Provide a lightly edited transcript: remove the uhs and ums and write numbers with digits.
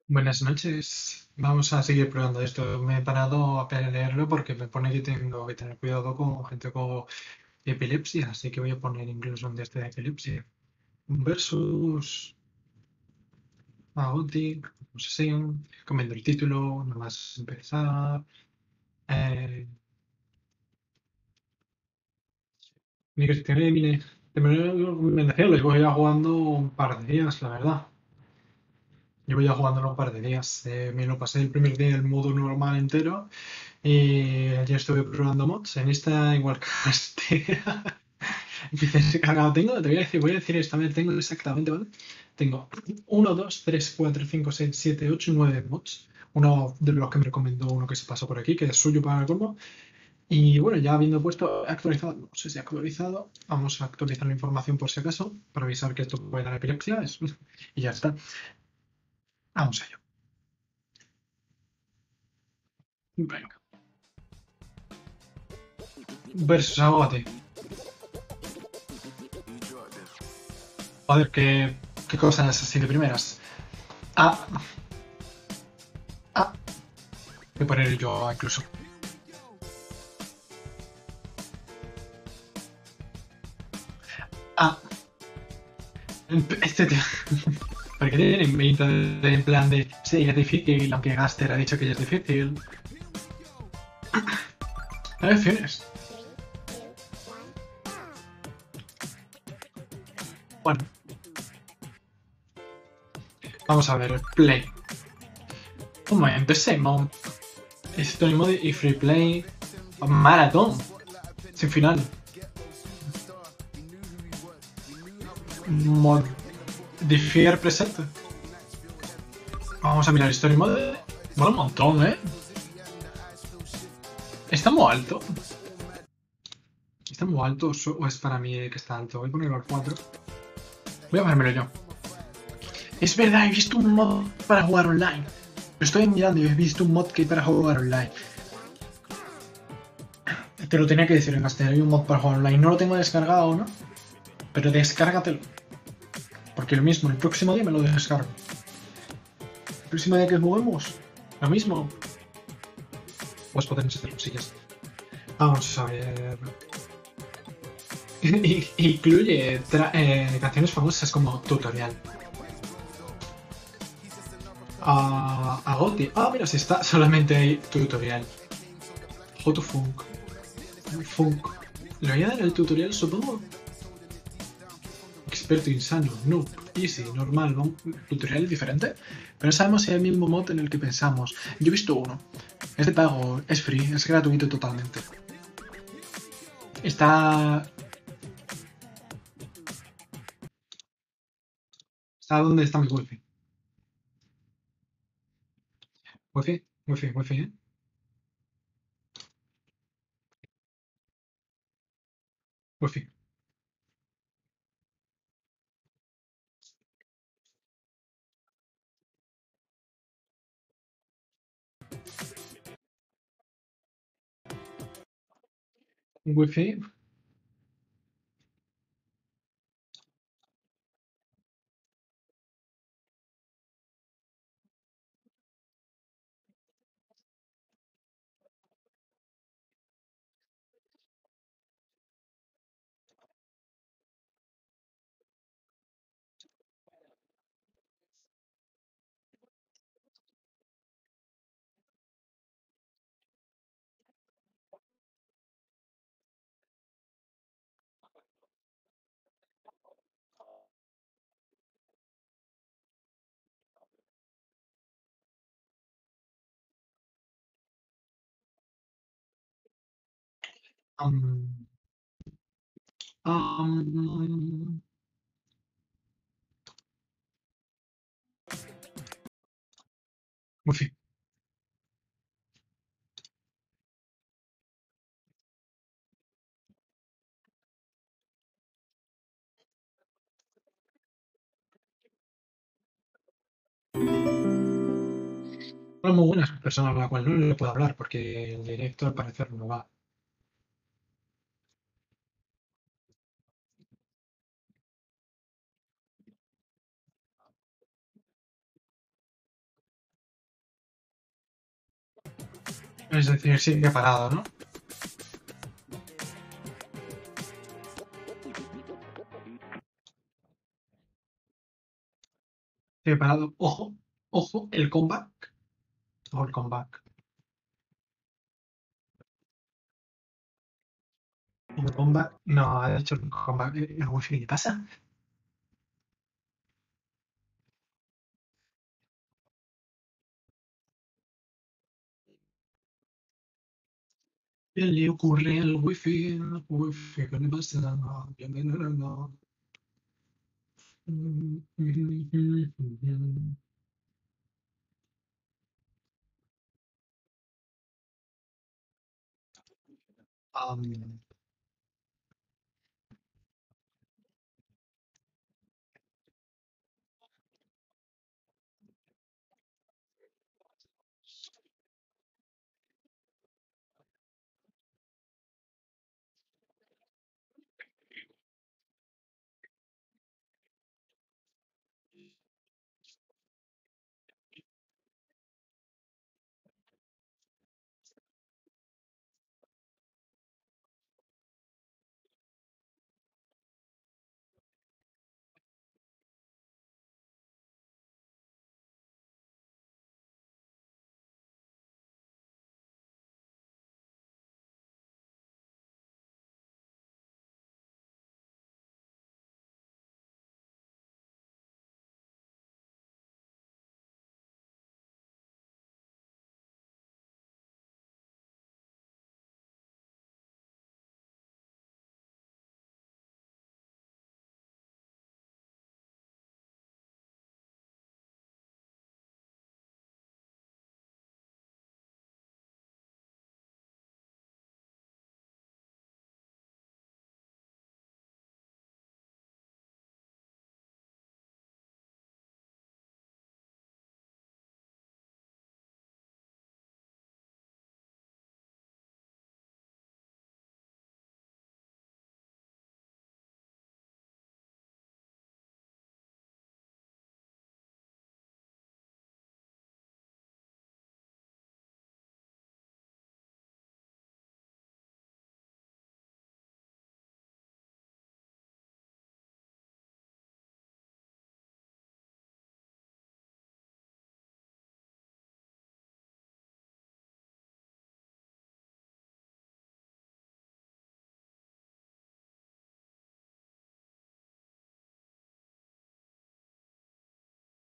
Buenas noches. Vamos a seguir probando esto. Me he parado a leerlo porque me pone que tengo que tener cuidado con gente con epilepsia, así que voy a poner incluso un test de epilepsia. Versus Auti, no sé si, comiendo el título, nada más empezar. Eh, Mi Cristian Emile, te me recomendación, lo llevo ya jugando un par de días, la verdad. Llevo ya jugándolo un par de días. Me lo pasé el primer día en el modo normal entero. Y ya estuve probando mods. En esta igual cagaste. Empecé cargado. Voy a decir esta vez, tengo exactamente, ¿vale? Tengo uno 2 3 4 5 6 7 8 9 mods. Uno de los que me recomendó uno que se pasó por aquí, que es suyo para el colmo. Y bueno, ya habiendo puesto actualizado, no sé si actualizado, vamos a actualizar la información por si acaso, para avisar que esto puede dar epilepsia. Y ya está. Vamos a ello. Venga. Versus Agote. Joder, qué cosas así de primeras. Ah, ah, voy a poner yo incluso. Ah, este tío. Porque tiene pinta de en plan de. Sí, es difícil, aunque Gaster ha dicho que ya es difícil. A ver, Fiones. Bueno, vamos a ver. Play. ¿Cómo empecemos? Story Mode y Free Play. Maratón. Sin final. Mod. Diffier presente. Vamos a mirar Story Mode. Bueno, un montón, ¿eh? Está muy alto. ¿Está muy alto o es para mí que está alto? Voy a ponerlo al 4. Voy a ponérmelo yo. Es verdad, he visto un mod para jugar online. Lo estoy mirando y he visto un mod que hay para jugar online. Te lo tenía que decir en castellano, hay un mod para jugar online. No lo tengo descargado, ¿no? Pero descárgatelo. Porque lo mismo, el próximo día me lo descargo. El próximo día que juguemos, lo mismo. Pues podemos hacer cosillas. Vamos a ver. Incluye canciones famosas como tutorial. A Gotti. Ah, mira, si está solamente hay tutorial. How to funk. Funk. Le voy a dar el tutorial, supongo. Experto insano, noob, easy, normal, ¿no? Tutorial diferente. Pero no sabemos si es el mismo mod en el que pensamos. Yo he visto uno. Es de pago, es free, es gratuito totalmente. Está. ¿Está dónde está mi wifi? Wifi, wifi, wifi, ¿eh? Wifi. Wifi. Um, um, wifi. Una muy buena persona a la cual no le puedo hablar porque el directo al parecer no va. Es decir, sigue parado, ¿no? Sigue parado. Ojo, ojo, el comeback. Ojo, el comeback. El comeback. No, ha hecho el comeback. El wifi, ¿qué pasa? ¿Qué le ocurre al wifi? El wifi, ¿qué le pasa? Bienvenido.